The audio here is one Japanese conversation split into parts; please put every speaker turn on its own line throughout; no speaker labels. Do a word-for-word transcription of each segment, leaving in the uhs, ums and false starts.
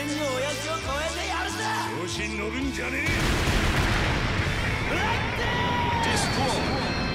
全に親父を超えてやるぜ。
調子に乗るんじゃねえ。
うわって
ディストロイ。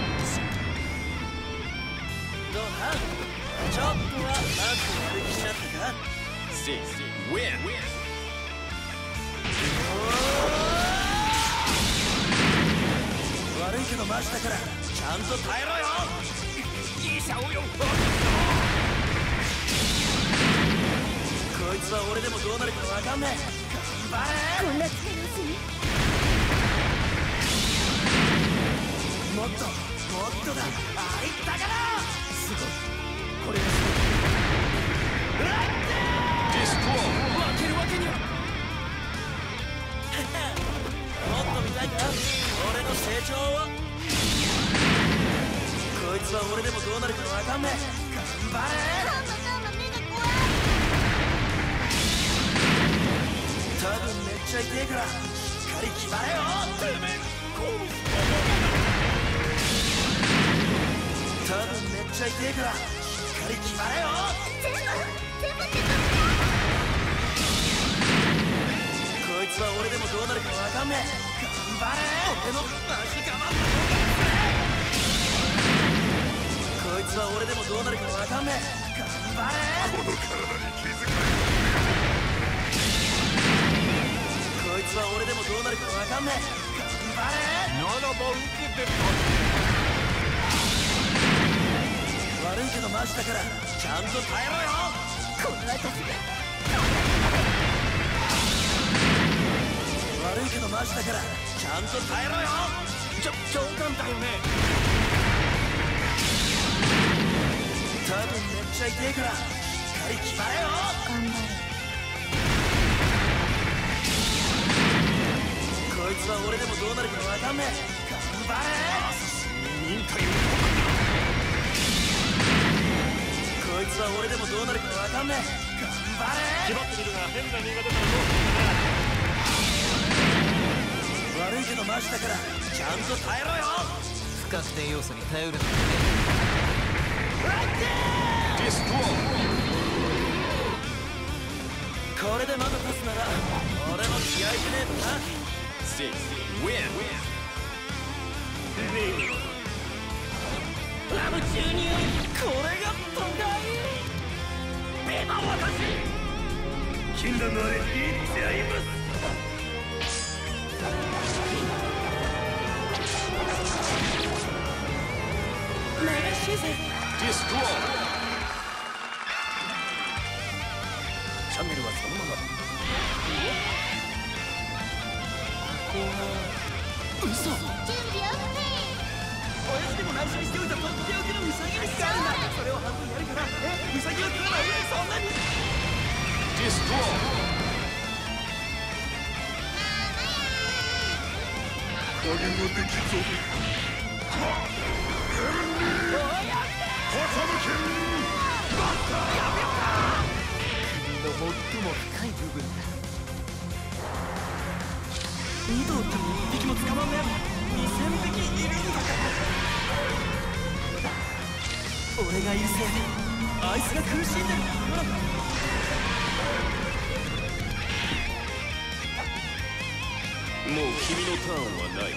どうだ、ちょっとはマークの出来になったか。
シックス、ウィン。
悪いけどマジだからちゃんと耐えろよ。
いいさおよ。
こいつは俺でもどうなるかわかんねえ。頑張れ。
こんな力をすに
もっともっとだ。あいったからすごい。これがすごい。うわっ
ディストロイ。
負けるわけには。もっと見たいか俺の成長を。こいつは俺でもどうなるかわかんねえ。頑張れ。
カンマカンマ目が怖い。
多分めっちゃ痛えからしっかり決まれよ。てめえこう多分めっちゃ痛えからしっかり決まれよ。
全部全部って
こいつは俺でもどうなるかわかんねえ。頑張れ。俺のマジ我慢だ。こいつは俺でもどうなるかわかんねえ。頑張れ。
この体に気づか
こいつは俺でもどうなるかわかんねえ。頑張れ。
ならば受けて
悪いけどマジだからちゃんと耐えろよ。
この私が
悪いけどマジだからちゃんと耐えろよ。
ちょ冗談だよね。
多分めっちゃ痛えからしっかり決まれよ。
頑張る。
こいつは俺でもどうなるかわかんねえ。頑張れ。
忍耐を。
こいつは俺でもどうなるかわかんねえ。頑張れ。
気張ってみるが変な苦手だろ。
悪いけどマジだからちゃんと耐えろよ。
不確定要素に頼るのね。
ディストロイ。
これでまだ立つなら俺の気合いでねえとな。
シックス、ウィン。
ラブ注入。これが都会。ビバ私禁断のあれいってあります。流しぜ。
ディストロイ。
チャンネルはそのまま。ここは嘘。
準備 OK。
親父でも内緒にしておいたとっておきのウサギ肉があるんだ。それを半分やるからえウサギを食わない。そんなに。
ディストロイ。加減はできんぞ。
の最も深い部分だ。
二頭って一匹も捕まんねえ。二千匹いるんだから。俺がいるせいであいつが苦しんでる。
もう君のターンはない。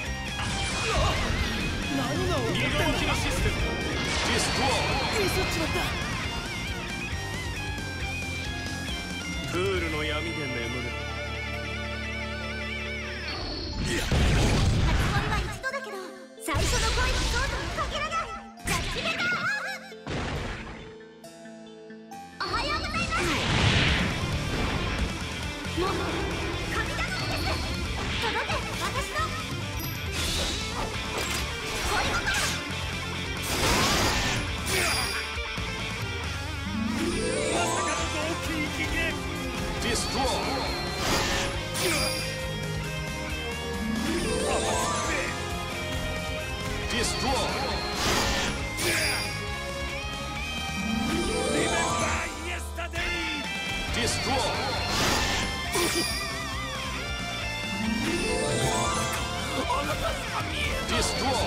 何が起こってんだ。
逃げのシステム。ディストロイ。
ミスっちまった。
プールの闇で眠る。
初恋は一度だけど最初の恋のソードにかけらない。じゃあ決めた。おはようございます。もう神頼みです。届け私の恋心。
まさかの同期一撃。ディストロイ。ディストロイ。リメンバーイエスタデイ。ディストロイ。あなたしか見えない。ディストロイ。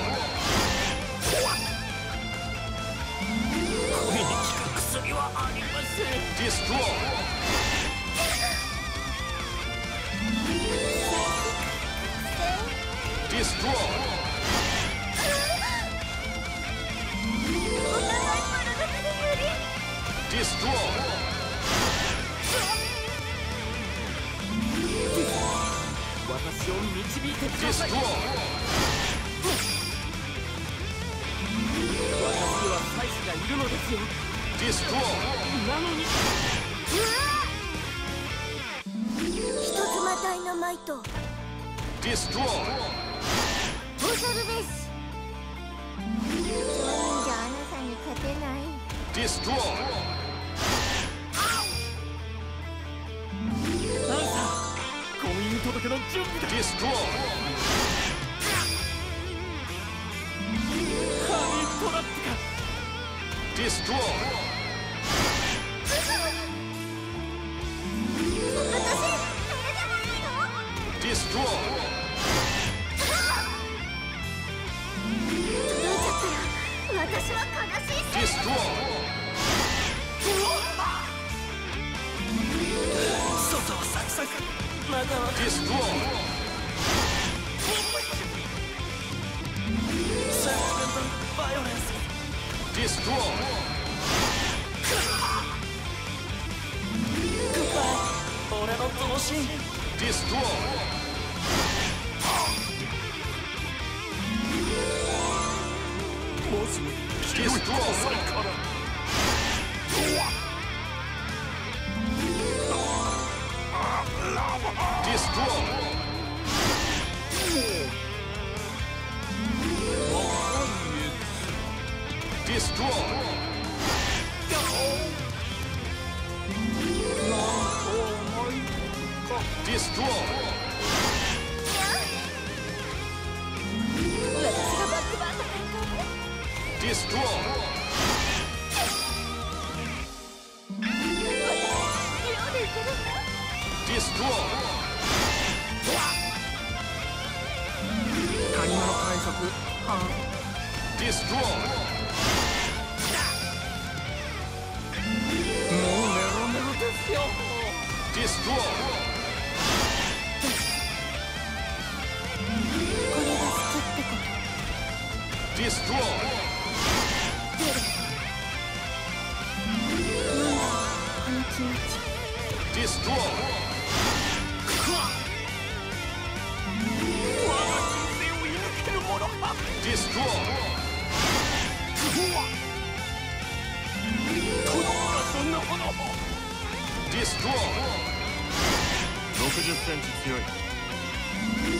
恋に効く薬はありません。ディストロイ。
よ。
Destroy.
なのに
人妻ダイナマイト
Destroy.
トータルベース。そういうんじゃあなたに勝てない。
Destroy.
アンサー、婚姻届の準備だ。
Destroy.
ハニートラップか。
Destroy.
私、それじゃないの。
Destroy.
届いちゃったら私は悲しいし。
Destroy.
外はサクサク、中は
Destroy.
センチメンタルバイオレンス。
Destroy.
グッバイ、俺の同心。
Destroy.
もうすぐ
Destroy. Destroy. Destroy. Destroy.
私がバックバーンだからね。
Destroy.
嫌でいけるんだ。
Destroy.
谷間の海賊ハン。
Destroy.
もうメロメロですよ。
Destroy.
これが好きってこと。
Destroy.
出る。なんだこの気持ち。
Destroy.
我が人生を射抜けるものは。
Destroy.
届くかそんなもの。
Destroy.
ろくじゅっセンチ強い。
Destroy.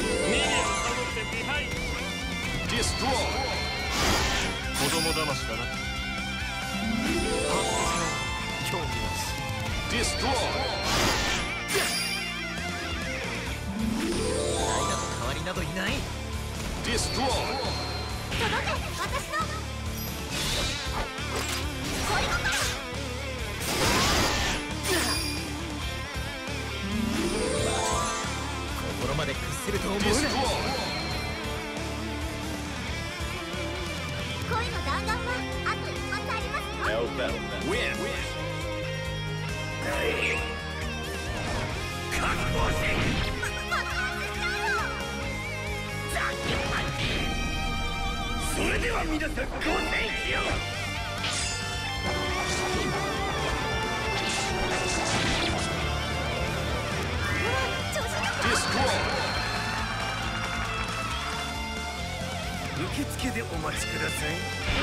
子供騙しだな。
興味なし。
Destroy.
ライダと代わりなどいない。
Destroy.
届け私の恋心。
心まで屈すると思うな。
Destroy.
恋の弾丸はあと一発ありますよ。
Win.
爆発しちゃうよ。
それでは皆さん、ご戦しよう。
調子が
Destroy.
受付でお待ちください。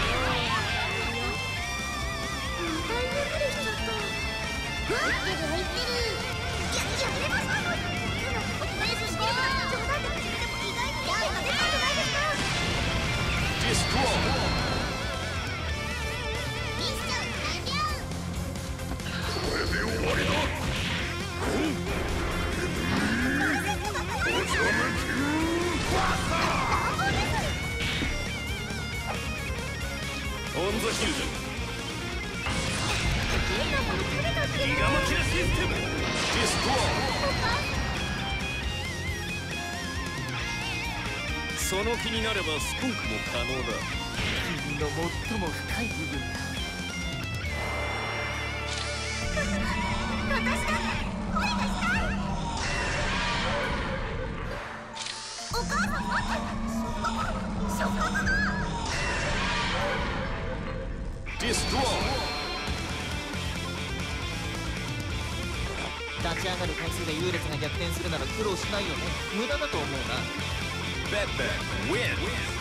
また居眠りしちゃった。入ってる入ってる。ややめましょう。練習してるから冗談で始めても意外にやるが出たくないですか。
Destroy.
ミッション完了。
これで終わりだ。オンザヒルだ。ギガマキラシステム。Destroy. その気になればスコープも可能だ。
君の最も深い部分だ。
私だって恋がしたい。お母さん待って。触覚が
Destroy.
立ち上がる回数で優劣が逆転するなら苦労しないよね。無駄だと思うな。
Batman wins.